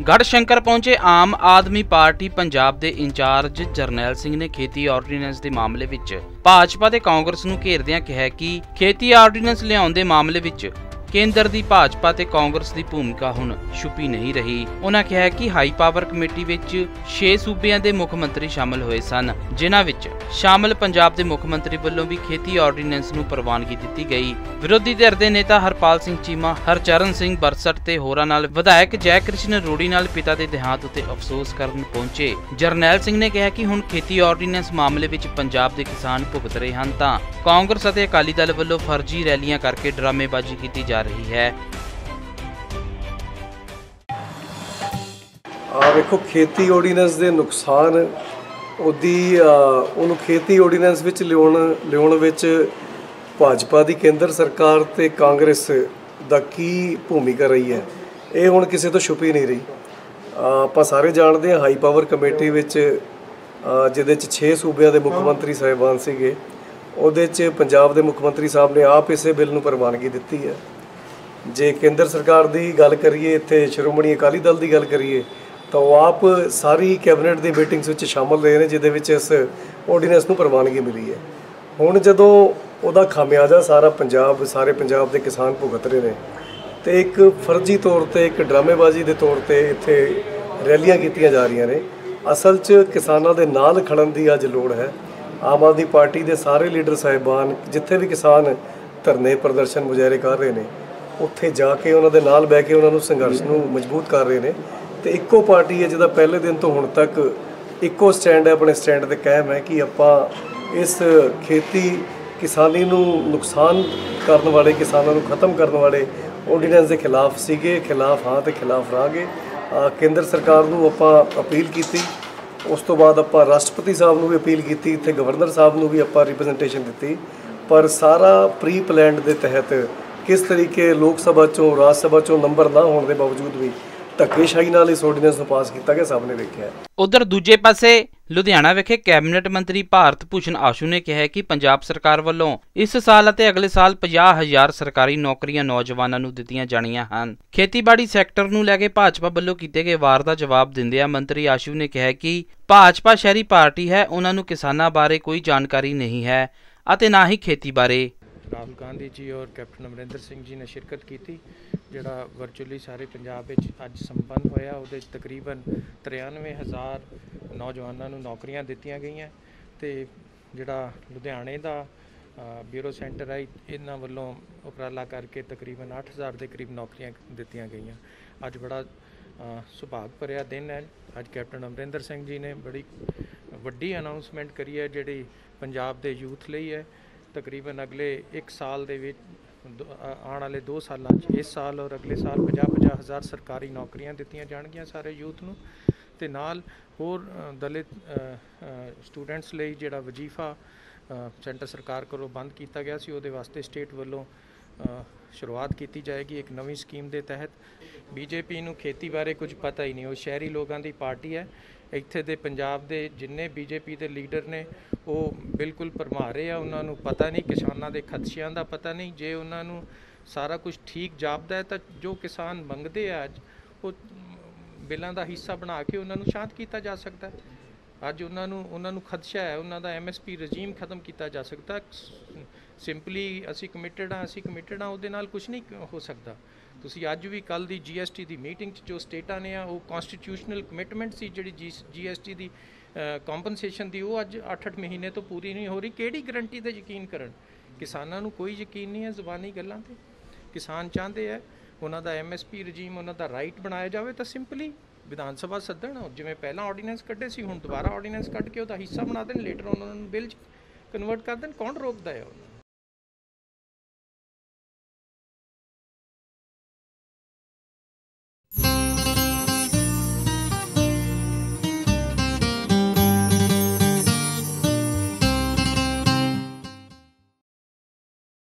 गढ़शंकर पहुंचे आम आदमी पार्टी पंजाब के इंचार्ज जरनैल सिंह ने खेती ऑर्डीनेंस के मामले विच भाजपा ते कांग्रेस नूं घेरदिआं कहा कि खेती ऑर्डीनेंस लिआउण दे मामले विच केंद्र की भाजपा ते कांग्रेस की भूमिका हुण छुपी नहीं रही। उन्होंने कहा कि हाई पावर कमेटी विच 6 सूबਿਆਂ ਦੇ मुख मंत्री शामिल होए सन, जिन्हां विच शामिल पंजाब के मुख मंत्री वल्लों भी खेती ऑर्डीनेंस नूं प्रवानगी दित्ती गई। विरोधी धिर दे नेता हरपाल सिंह चीमा, हरचरण सिंह बरसट ते होरां नाल विधायक जय कृष्ण रोड़ी नाल पिता के देहांत उत्ते अफसोस करन पहुंचे। जरनैल सिंह ने कहा कि हुण खेती ऑर्डीनेंस मामले विच पंजाब के किसान भुगत रहे हैं तां कांग्रेस अते अकाली दल वल्लों फर्जी रैलियां करके ड्रामेबाजी की जा रही है। देखो खेती ऑर्डीनेंस के नुकसान उन्होंने खेती ऑर्डीनेंस विच लियाउण विच भाजपा की केंद्र सरकार ते कांग्रेस दा की भूमिका रही है, ये हुण किसी तो छुपी नहीं रही। आपां सारे जानते हैं हाई पावर कमेटी विच जिहदे 6 सूबਿਆਂ के मुख मंत्री साहिबान सीगे, उहदे च पंजाब के मुख मंत्री साहब ने आप इस बिल नूं प्रवानगी दित्ती है। जे केंद्र सरकार की गल करिए, इत्थे श्रोमणी अकाली दल की गल करिए तो आप सारी कैबिनेट की मीटिंग्स में शामिल रहे हैं जिहदे विच इस ऑर्डीनेंस नूं प्रवानगी मिली है। हुण जदों उहदा खामियाजा सारे पंजाब के किसान भुगत रहे हैं तो एक फर्जी तौर पर एक ड्रामेबाजी के तौर पर इत्थे रैलियां कीतियां जा रही ने। असल च किसानां दे नाल खड़न की अज लोड़ है। आम आदमी पार्टी के सारे लीडर साहिबान जिथे भी किसान धरने प्रदर्शन मुजाहरे कर रहे हैं उत्थे जाके उन्होंने नाल बह के उन्होंने संघर्ष को मजबूत कर रहे हैं। तो इक्को पार्टी है जिसका पहले दिन तो हुण तक इक्को स्टैंड है, अपने स्टैंड ते कायम है कि आपां इस खेती किसानी नूं नुकसान करने वाले, किसानों को खत्म करने वाले ऑर्डीनेंस के खिलाफ सीगे, खिलाफ हाँ तो खिलाफ रहांगे। केंद्र सरकार नूं आपां अपील की, उस तो बाद आपां राष्ट्रपति साहब नूं भी अपील की, इत्थे गवर्नर साहब नूं भी आपां रिप्रजेंटेशन दी, पर सारा प्री प्लैंड के तहत किस तरीके लोक सभा चों राज सभा चों नंबर ना होने के बावजूद भी धक्केशाही नाल इस ऑर्डीनेंस नूं पास किया गया, सबने देखा है। उधर दूजे पासे लुधियाना विखे कैबिनेट मंत्री भारत भूषण आशू ने कहा कि पंजाब सरकार वालों इस साल अते अगले साल 50,000 सरकारी नौकरियां नौजवानों नूं दित्तियां जाणीਆਂ ਹਨ। खेतीबाड़ी सैक्टर नूं लैके भाजपा वालों कीते गए वार दा जवाब दिंदिआं मंत्री आशू ने कहा कि भाजपा शहरी पार्टी है, उन्हां नूं किसानां बारे कोई जानकारी नहीं है अते ना ही खेती बारे। राहुल गांधी जी और कैप्टन अमरिंदर सिंह जी ने शिरकत की थी, जिहड़ा वर्चुअली सारे पंजाब विच अज संपन्न होया। उहदे तकरीबन 93,000 नौजवानों नूं नौकरियां दित्तियां गईयां ते जिहड़ा लुधियाणे दा ब्यूरो सेंटर है इन्हां वल्लों उपराला करके तकरीबन 8,000 के करीब नौकरियां दित्तियां गईयां। अज बड़ा सुभाग भरिया दिन है। अज कैप्टन अमरिंदर सिंह जी ने बड़ी वड्डी अनाउंसमेंट करी है जिहड़ी पंजाब दे यूथ लई है। तकरीबन अगले 1 साल दे विच आने वाले 2 सालों इस साल और अगले साल 50,000 सरकारी नौकरियां दित्तियां जाणगीਆਂ सारे यूथ नूं ते नाल होर दलित स्टूडेंट्स लई जिहड़ा वजीफा सेंटर सरकार कोलों बंद किया गया सी, उहदे वास्ते स्टेट वालों शुरुआत की जाएगी एक नवी स्कीम के तहत। बीजेपी नूं खेती बारे कुछ पता ही नहीं, वो शहरी लोगों की पार्टी है। इत्थे दे पंजाब दे जिन्ने बीजेपी के लीडर ने वो बिल्कुल भरमा रहे हैं, उन्होंने पता नहीं किसानों के खदशियां का पता नहीं। जे उन्होंने सारा कुछ ठीक जापदा है तो जो किसान मंगते हैं अज वो बिलों का हिस्सा बना के उन्होंने शांत किया जा सकता है। अज उन्होंने खदशा है, उन्होंने MSP रजीम खत्म किया जा सकता। सिंपली असी कमिटेड हाँ उहदे नाल कुछ नहीं हो सकता। तुसी अज भी कल दी GST की मीटिंग जो स्टेटा ने वो कॉन्स्टिट्यूशनल कमिटमेंट सी जिहड़ी GST की कॉम्पनसेशन की वो अज 8-8 महीने तो पूरी नहीं हो रही। किहड़ी गारंटी ते यकीन करन? किसानां नूं कोई यकीन नहीं है ज़बानी गल्लां ते। किसान चाहते हैं उन्हां दा MSP रजीम उन्हां दा राइट बनाया जाए तो सिंपली विधान सभा सदन जिवें पहला ऑर्डीनेंस कड्ढे सी हुण दोबारा ऑर्डीनेंस कड्ढ के उहदा हिस्सा बना देण, लेटर उन्हां नूं बिल कन्वर्ट कर देण। कौन रोकदा है?